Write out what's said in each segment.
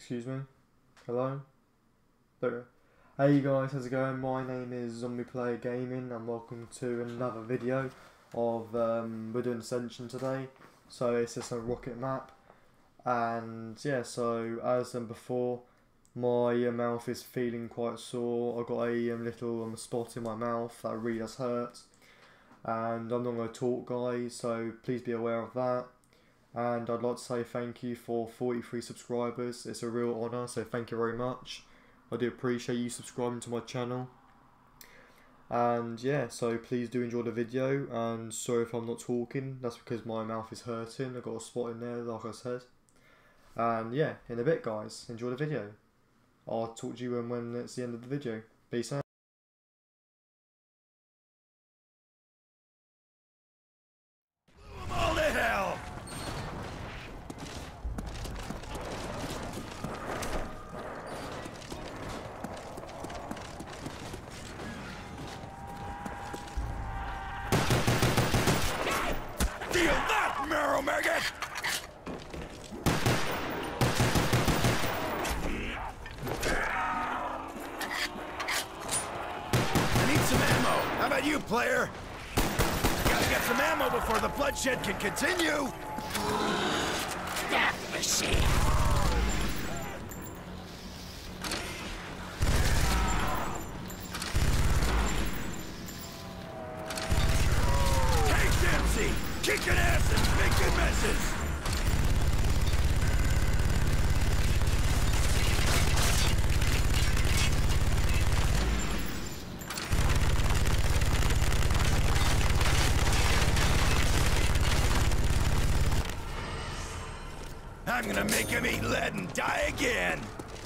Excuse me. Hello? There. Hey guys, how's it going? My name is Zombie Player Gaming and welcome to another video of we're doing Ascension today. So it's just a rocket map. And yeah, so as before, my mouth is feeling quite sore. I got a little spot in my mouth that really does hurt. And I'm not going to talk, guys, so please be aware of that. And I'd like to say thank you for 43 subscribers. It's a real honour, so thank you very much. I do appreciate you subscribing to my channel. And yeah, so please do enjoy the video. And sorry if I'm not talking, that's because my mouth is hurting. I've got a spot in there, like I said. And yeah, in a bit, guys, enjoy the video. I'll talk to you when it's the end of the video. Peace out. All to hell! Feel that, Marrow Maggot! I need some ammo. How about you, player? Gotta get some ammo before the bloodshed can continue! Death machine! Hey, Dempsey! Kicking ass and making messes! I'm gonna make him eat lead and die again!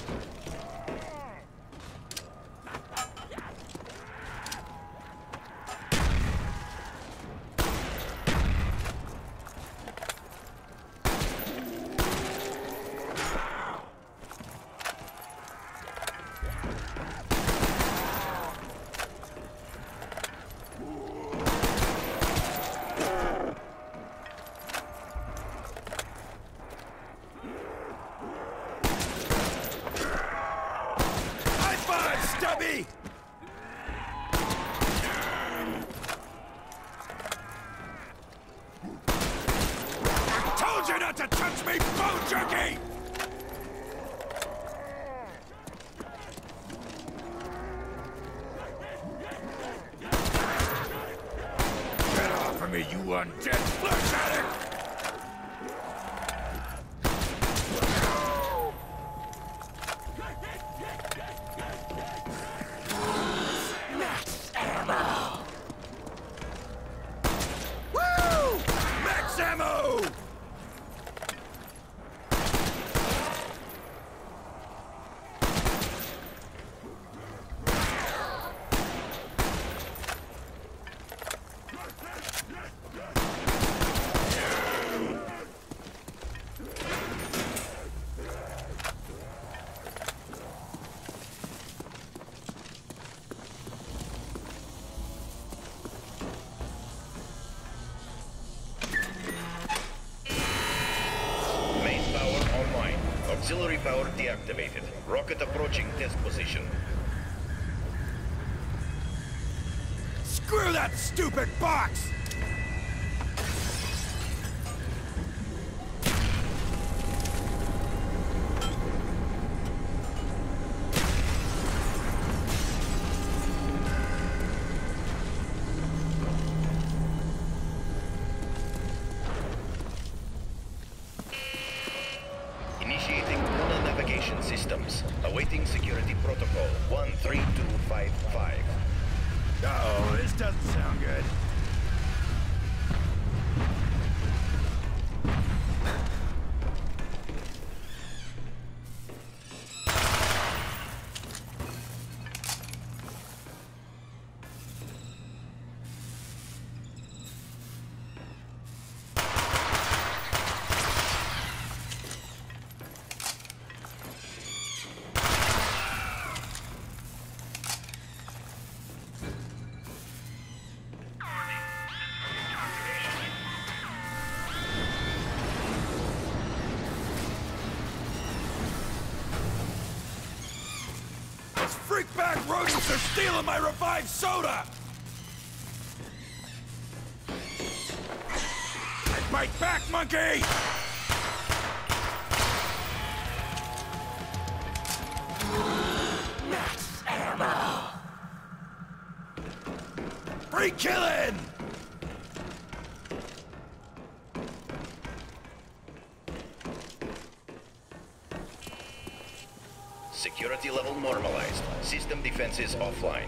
Stubby! I told you not to touch me, bone jerky! Get off of me, you undead flesh addict! Ammo! Auxiliary power deactivated. Rocket approaching test position. Screw that stupid box! Initiating Luna navigation systems. Awaiting security protocol 13255. Uh-oh, this doesn't sound good. Those freak-bag rodents are stealing my revived soda! Right back, monkey! Max ammo! Free killing! Security level normalized. System defenses offline.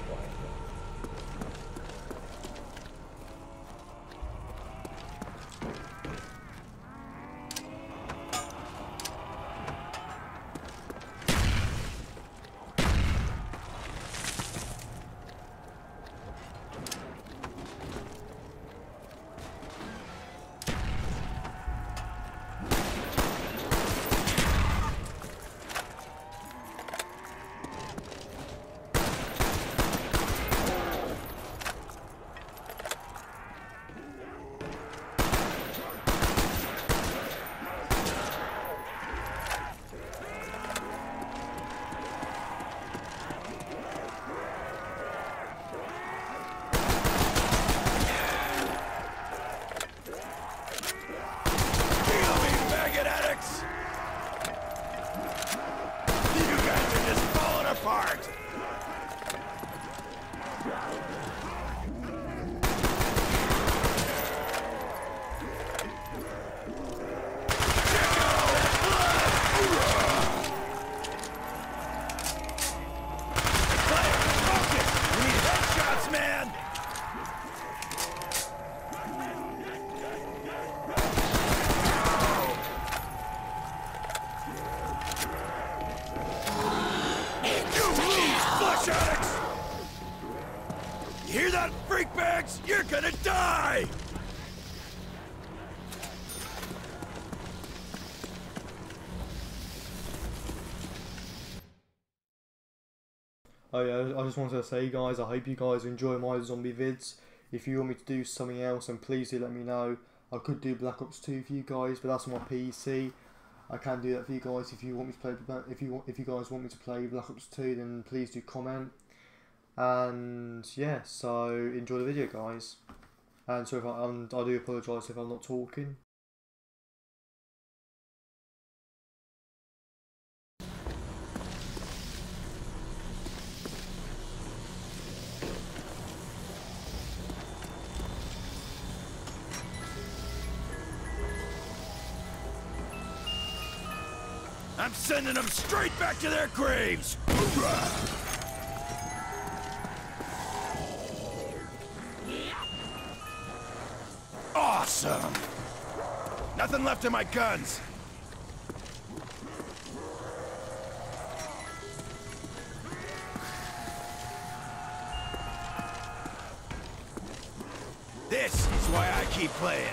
Hear that, freak bags? You're gonna die! Oh yeah, I just wanted to say, guys, I hope you guys enjoy my zombie vids. If you want me to do something else, then please do let me know. I could do Black Ops 2 for you guys, but that's on my PC. I can do that for you guys. If you want me to play, if you guys want me to play Black Ops 2, then please do comment. And yeah, so enjoy the video, guys. And so if I do apologise if I'm not talking. I'm sending them straight back to their graves! Hoorah! Awesome! Nothing left in my guns! This is why I keep playing.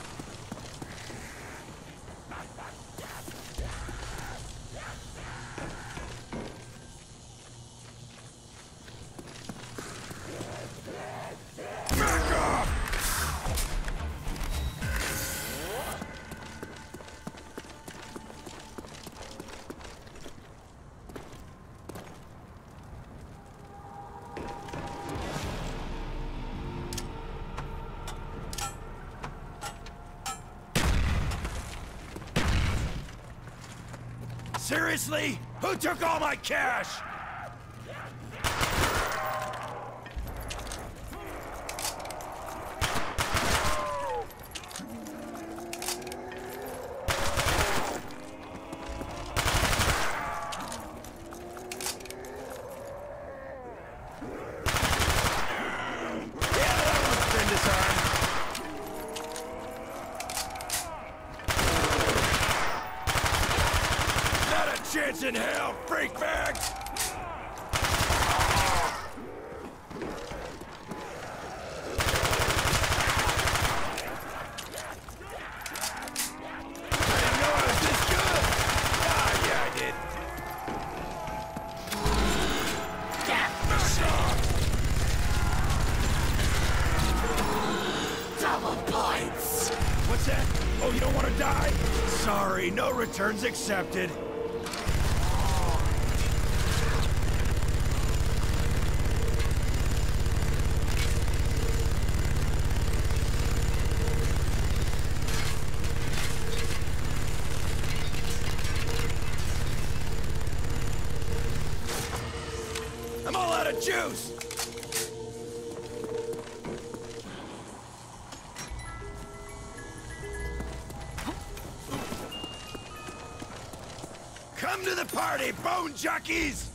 Seriously? Who took all my cash? Chance in hell, freak bags! I didn't know I was this good! Ah, yeah, I did. Double points! What's that? Oh, you don't want to die? Sorry, no returns accepted. got juice! Come to the party, bone jockeys!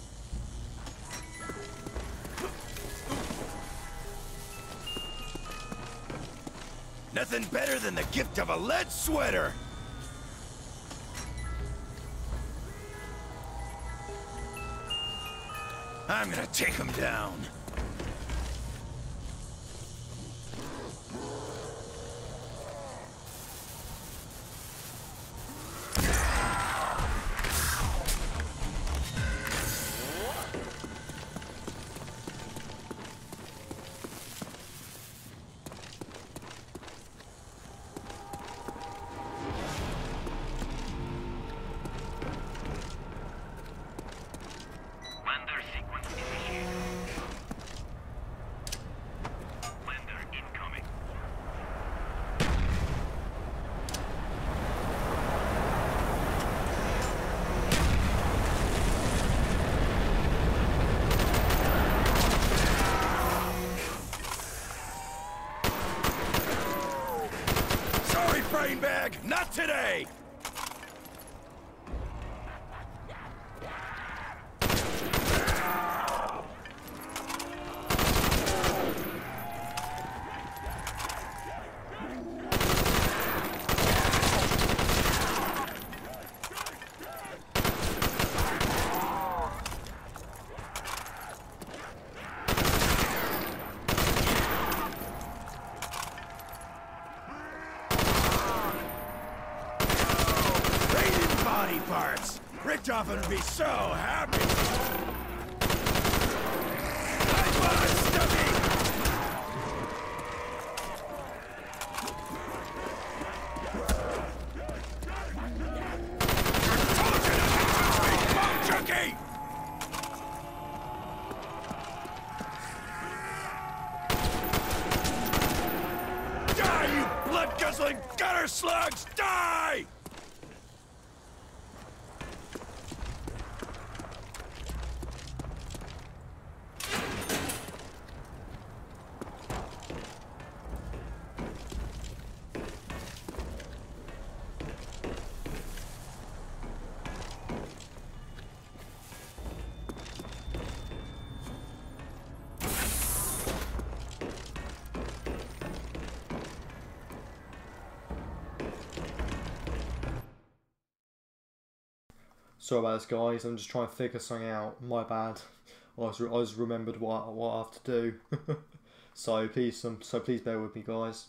Nothing better than the gift of a lead sweater! I'm gonna take him down. Brainbag, not today! Parts. Richtofen would be so happy. Nice one, Stumpy! Bone junkie! Die, you blood-guzzling gutter slugs! Die! Sorry about this, guys. I'm just trying to figure something out. My bad. I just remembered what I have to do. so please bear with me, guys.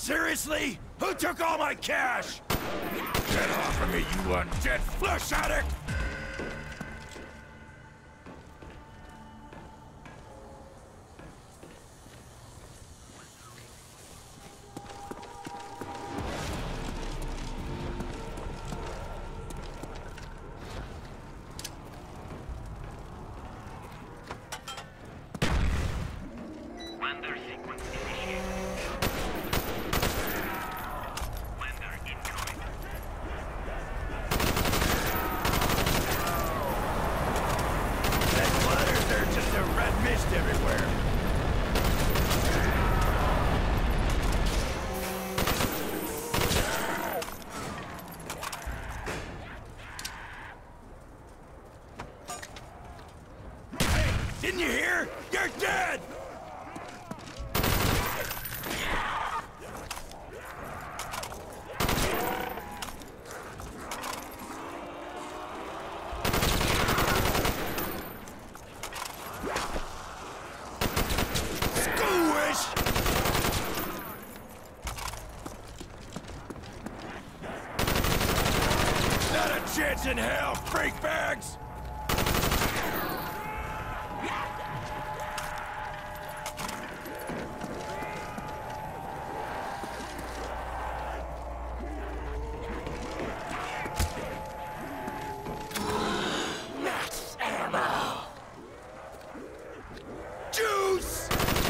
Seriously? Who took all my cash? Get off of me, you undead flesh addict! Lander sequence initiated. Lander incoming. That clutters, there's just a red mist everywhere. Hey, didn't you hear? You're dead! Not a chance in hell, freak bags! Max ammo! Juice!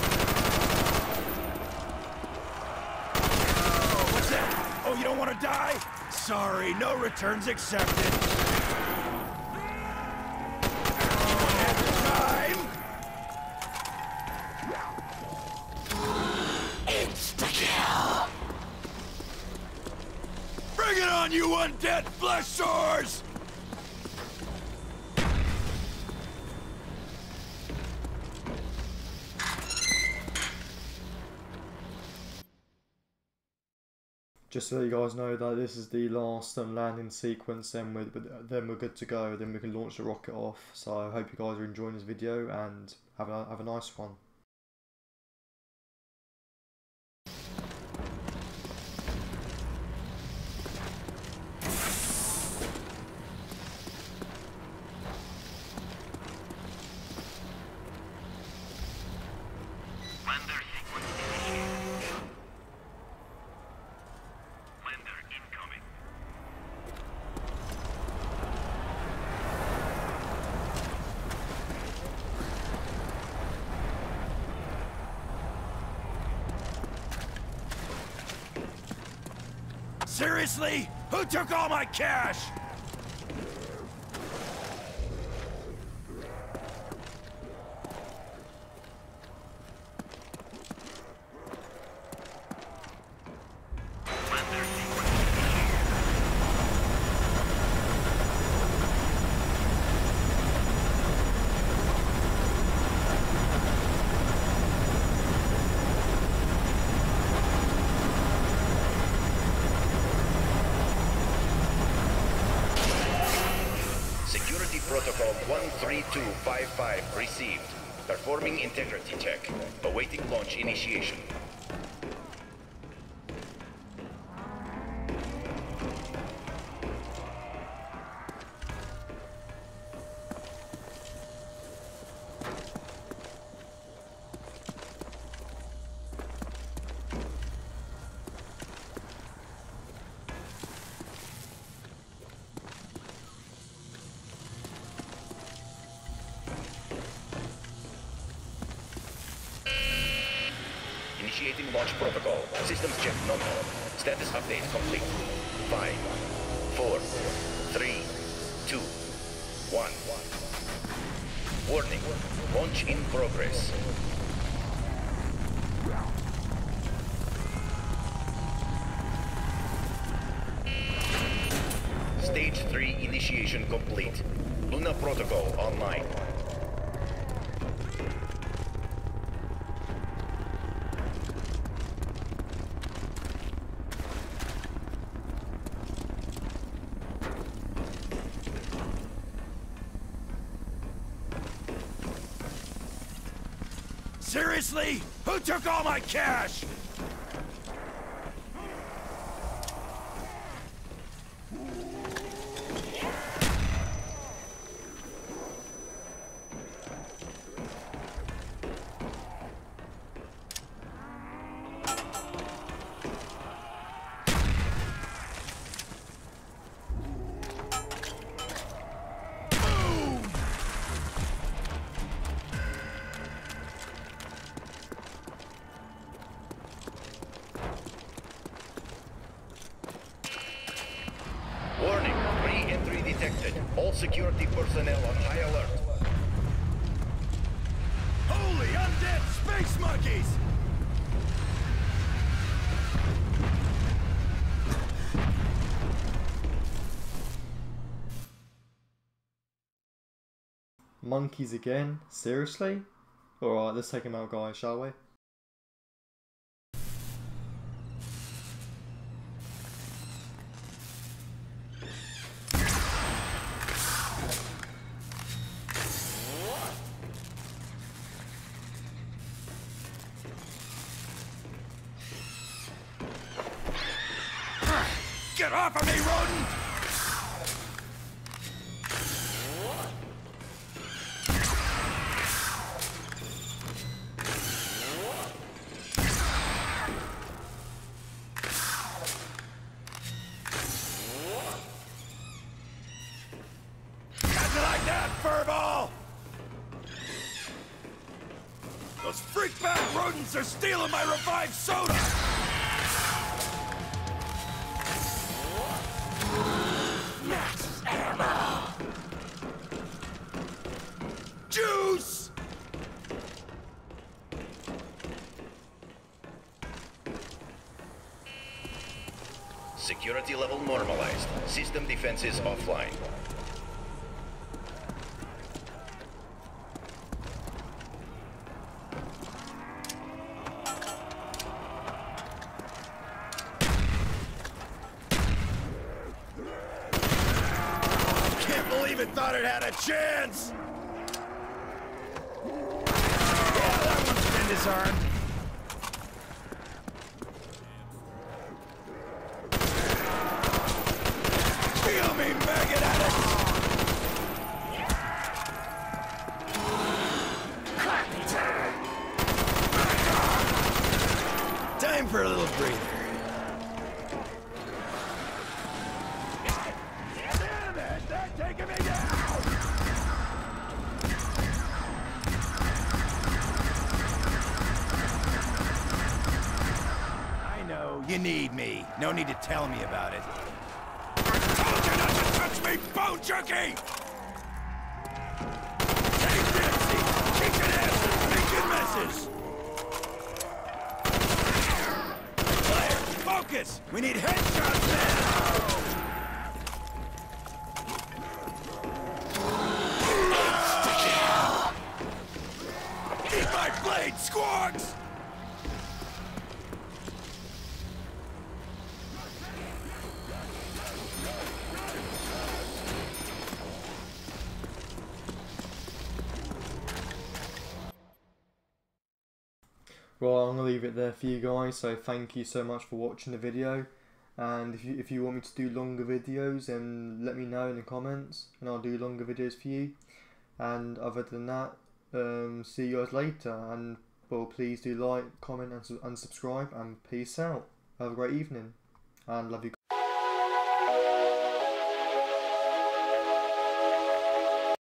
What's that? Oh, you don't want to die? Sorry, no returns accepted. Anyone have the time? Insta-kill! Bring it on, you undead flesh sores! Just so you guys know that this is the last landing sequence, then we're good to go. Then we can launch the rocket off. So I hope you guys are enjoying this video and have a nice one. Lander sequence initiated. Lander incoming. Seriously? Who took all my cash? Lander sequence initiated. Security Protocol 13255 received. Performing integrity check. Awaiting launch initiation. Initiating launch protocol. Systems check nominal. Status update complete. 5, 4, 3, 2, 1. Warning. Launch in progress. Stage 3 initiation complete. Luna protocol online. Seriously? Who took all my cash? Security personnel on high alert. Holy undead space monkeys! Monkeys again? Seriously? Alright, let's take them out, guys, shall we? Get off of me, rodent! How'd you like that, furball? Those freak-bag rodents are stealing my revived soda! Max ammo! Juice! Security level normalized. System defenses offline. Can't believe it thought it had a chance! Yeah, that one's been disarmed. Feel me, maggot addict! Time for a little breather. Damn it! They're taking me down! I know, you need me. No need to tell me about it. Told you not to touch me, bone junkie! Take Dempsey! Kicking asses, making messes! Claire, focus! We need headshots now! Eat my blade, squawks! Well, I'm going to leave it there for you guys, so thank you so much for watching the video, and if you want me to do longer videos, then let me know in the comments, and I'll do longer videos for you, and other than that, see you guys later, and well, please do like, comment and subscribe, and peace out. Have a great evening, and love you.